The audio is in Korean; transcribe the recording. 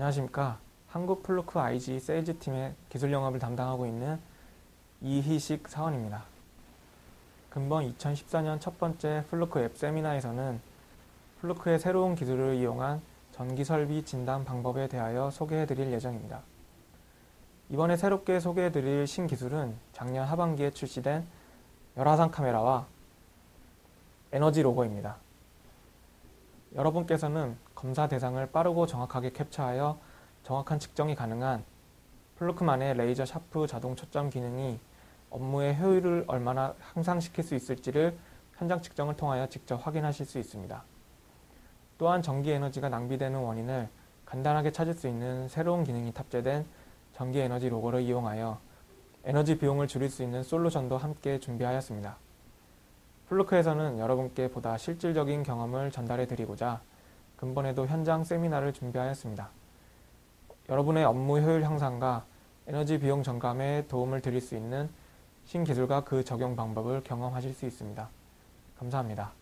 안녕하십니까. 한국 플루크 IG 세일즈 팀의 기술 영업을 담당하고 있는 이희식 사원입니다. 근본 2014년 첫 번째 플루크 앱 세미나에서는 플루크의 새로운 기술을 이용한 전기 설비 진단 방법에 대하여 소개해 드릴 예정입니다. 이번에 새롭게 소개해 드릴 신기술은 작년 하반기에 출시된 열화상 카메라와 에너지 로거입니다. 여러분께서는 검사 대상을 빠르고 정확하게 캡처하여 정확한 측정이 가능한 플루크만의 레이저 샤프 자동 초점 기능이 업무의 효율을 얼마나 향상시킬 수 있을지를 현장 측정을 통하여 직접 확인하실 수 있습니다. 또한 전기 에너지가 낭비되는 원인을 간단하게 찾을 수 있는 새로운 기능이 탑재된 전기 에너지 로고를 이용하여 에너지 비용을 줄일 수 있는 솔루션도 함께 준비하였습니다. 플루크에서는 여러분께 보다 실질적인 경험을 전달해 드리고자 근본에도 현장 세미나를 준비하였습니다. 여러분의 업무 효율 향상과 에너지 비용 절감에 도움을 드릴 수 있는 신기술과 그 적용 방법을 경험하실 수 있습니다. 감사합니다.